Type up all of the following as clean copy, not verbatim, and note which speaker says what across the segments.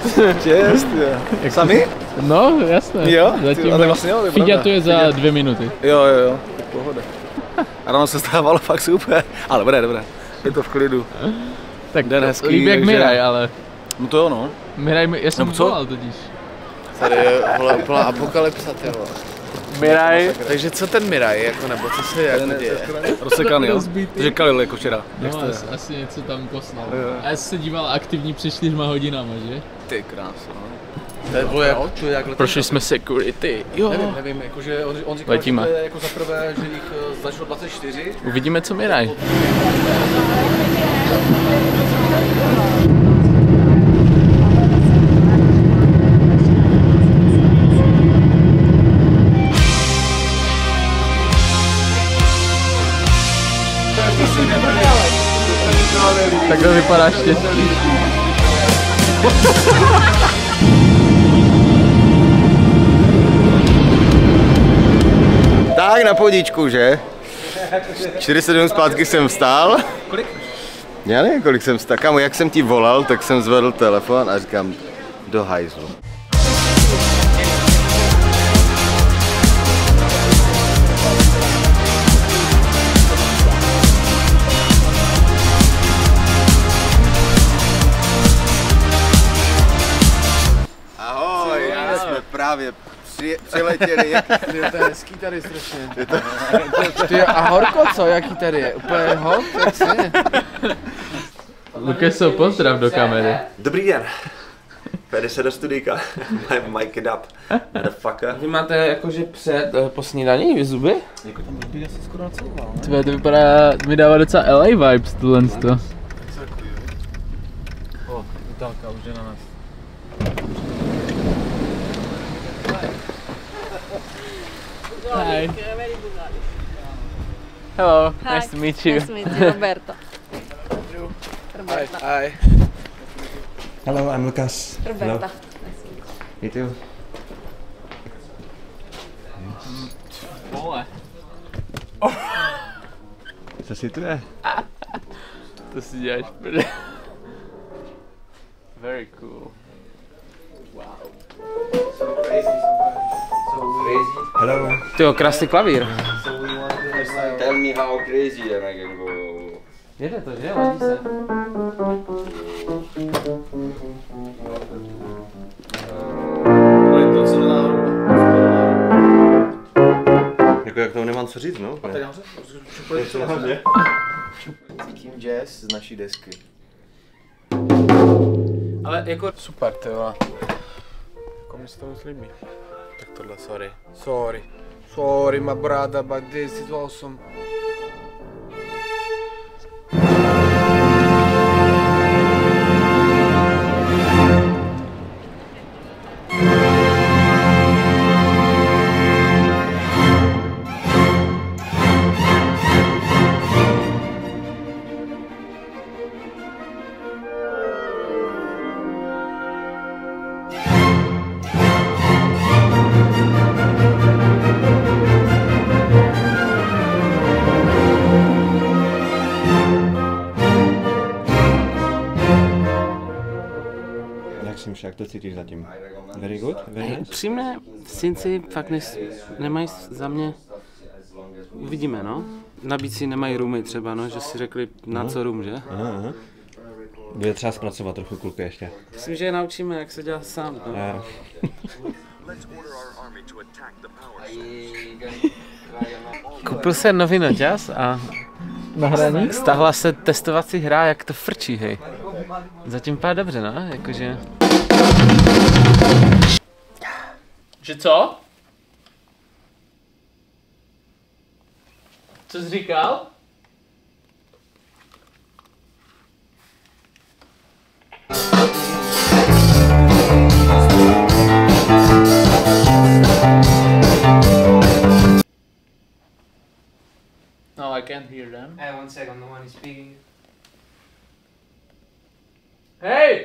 Speaker 1: Čest, jo. Sami?
Speaker 2: No, jasné.
Speaker 1: Jo?
Speaker 2: Zatím
Speaker 1: Ale vlastně jo,
Speaker 2: Fidya to je za 2 minuty.
Speaker 1: Jo, tak pohoda. A ráno se stávalo fakt super, ale dobré, je to v klidu.
Speaker 2: Tak
Speaker 1: den hezký,
Speaker 2: líbí jak
Speaker 1: takže...
Speaker 2: Miraj, ale...
Speaker 1: No to jo, no.
Speaker 2: Miraj, já jsem volal totiž.
Speaker 3: Tady je úplná apokalypsa, ty vole.
Speaker 2: Miraj.
Speaker 3: Takže co ten Miraj, jako, nebo co se jako děje?
Speaker 1: Rozsekaný, jo? Takže Kalil jako včera.
Speaker 2: No, asi něco tam poslal. A já jsem se díval aktivní před 4 hodinama, že?
Speaker 1: Ty krása, no.
Speaker 3: To je jak
Speaker 2: Prošli jsme security. Jo.
Speaker 1: Nevím, jakože on říkal,
Speaker 2: letíme.
Speaker 1: že to je jako za prvé, že jich začalo 24.
Speaker 2: Uvidíme, co Miraj. Takhle vypadá štěstí.
Speaker 4: Tak na podíčku, že? 47 zpátky jsem vstál.
Speaker 1: Kolik?
Speaker 4: Já nevím, kolik jsem vstál. Kámo, jak jsem ti volal, tak jsem zvedl telefon a říkám do hajzlu. Ahoj, jsme právě přiletěli.
Speaker 3: To je hezký tady strašně. Ty a horko co, jaký tady je? Úplně hot, jak si?
Speaker 2: Lukeso, pozdrav do kamery.
Speaker 5: Dobrý den. Vede se do studijka. Mic it up. Motherfucker.
Speaker 3: Vy máte jakože před po snídaní zuby?
Speaker 1: Jako tam by asi skoro na celou, no.
Speaker 2: Tvé, to vypadá, mi dává docela LA vibes tohle.
Speaker 1: O, Itálka už je na nás.
Speaker 2: Hi. Hello, nice to meet you.
Speaker 6: Nice to meet you, Roberto.
Speaker 3: Hi.
Speaker 7: Hello, I'm Lucas.
Speaker 6: Roberta.
Speaker 4: Me too.
Speaker 2: Vole.
Speaker 4: Co si tu je?
Speaker 2: To si děláš prdě. Very cool.
Speaker 7: Hello.
Speaker 3: Tyjo, krásný klavír.
Speaker 4: Tell me how crazy and I can go.
Speaker 3: Jede to, že? Ladí se.
Speaker 1: Ale to celé náhodou.
Speaker 4: Jako jak tomu nemám co říct, no?
Speaker 1: Tady nahoře?
Speaker 4: Cítím jazz z naší desky.
Speaker 3: Ale jako super, ty vole. Jako mi se to moc líbí. Tak tohle, sorry. Sorry, my brother, but this is awesome.
Speaker 7: Jak to cítíš zatím? Very good? Very nice?
Speaker 8: Upřímně, Cinci fakt nemají za mě, uvidíme no. Nabídci nemají roomy třeba, no, že si řekli na co room, že?
Speaker 7: Aha. Bude třeba zpracovat trochu kluky ještě.
Speaker 8: Myslím, že je naučíme, jak se dělá sám, no.
Speaker 2: Koupil jsem nový noťaz a na hraní stáhla se testovací hra, jak to frčí, hej. Zatím vypadá dobře, no, jakože... Že co? Co jsi říkal? No, I can't hear them.
Speaker 8: Hey, 1 second, no one is speaking.
Speaker 2: Hey!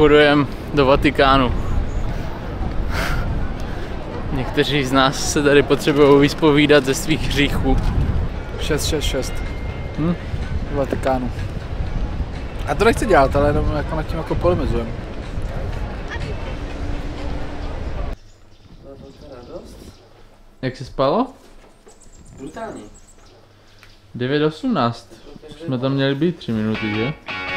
Speaker 6: Pochodujeme do Vatikánu. Někteří z nás se tady potřebují vyspovídat ze svých hříchů.
Speaker 1: 666. Vatikánu. A to nechci dělat, ale jenom jako nad tím jako polemizujeme.
Speaker 6: Jak se spalo?
Speaker 8: Brutálně.
Speaker 6: 9:18. Jsme tam měli být 3 minuty, že?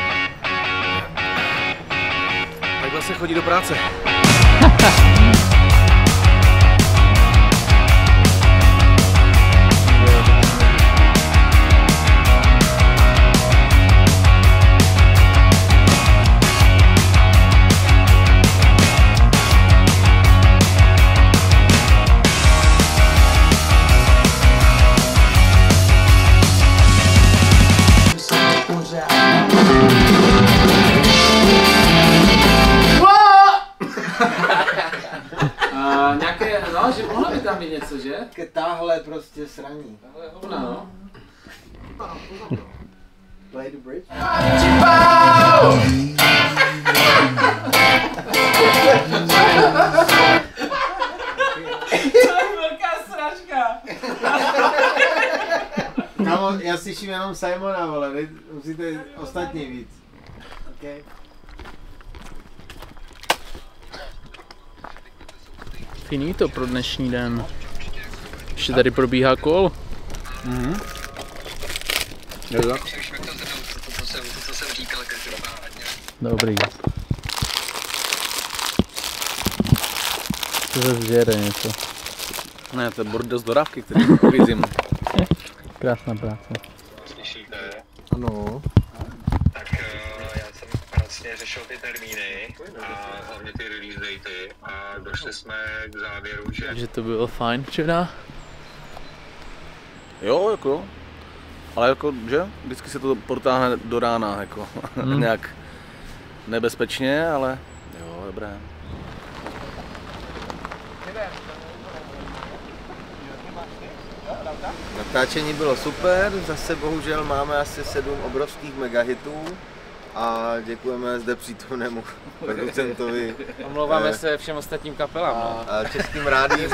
Speaker 1: Takhle se chodí do práce.
Speaker 2: Nějaké, no, že mohla by tam být něco, že?
Speaker 4: Táhle prostě sraní.
Speaker 2: Tahle hovna, no.
Speaker 4: Play the bridge.
Speaker 2: Velká sračka.
Speaker 4: Kámo, já slyším jenom Simona, vole, musíte ostatní víc. Okay.
Speaker 6: Finito pro dnešní den. Ještě tady probíhá kol. Dobrý. To zase zjede něco.
Speaker 1: Ne, to je bordel z dodávky, který uvízím.
Speaker 6: Krásná práce.
Speaker 5: Slyšíte?
Speaker 4: Ano.
Speaker 5: Tak já jsem pracně řešil ty termíny a hlavně ty release daty a došli jsme k závěru, že...
Speaker 6: Takže to bylo fajn včera.
Speaker 1: Jo, jako jo. Ale jako, že? Vždycky se to protáhne do rána, jako nějak nebezpečně, ale jo, dobré.
Speaker 4: Natáčení bylo super, zase bohužel máme asi 7 obrovských megahitů a děkujeme zde přítomnému producentovi.
Speaker 2: Omlouváme se všem ostatním kapelám.
Speaker 4: A Českým rádiem.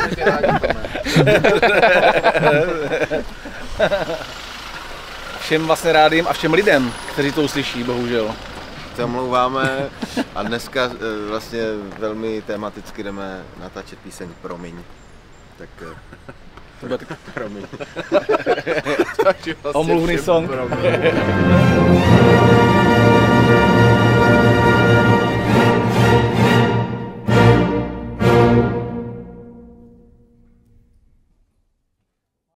Speaker 1: Všem vlastně rádím a všem lidem, kteří to uslyší, bohužel.
Speaker 4: Se omlouváme a dneska vlastně velmi tematicky jdeme natáčet píseň Promiň. Tak promiň.
Speaker 1: Omluvný song.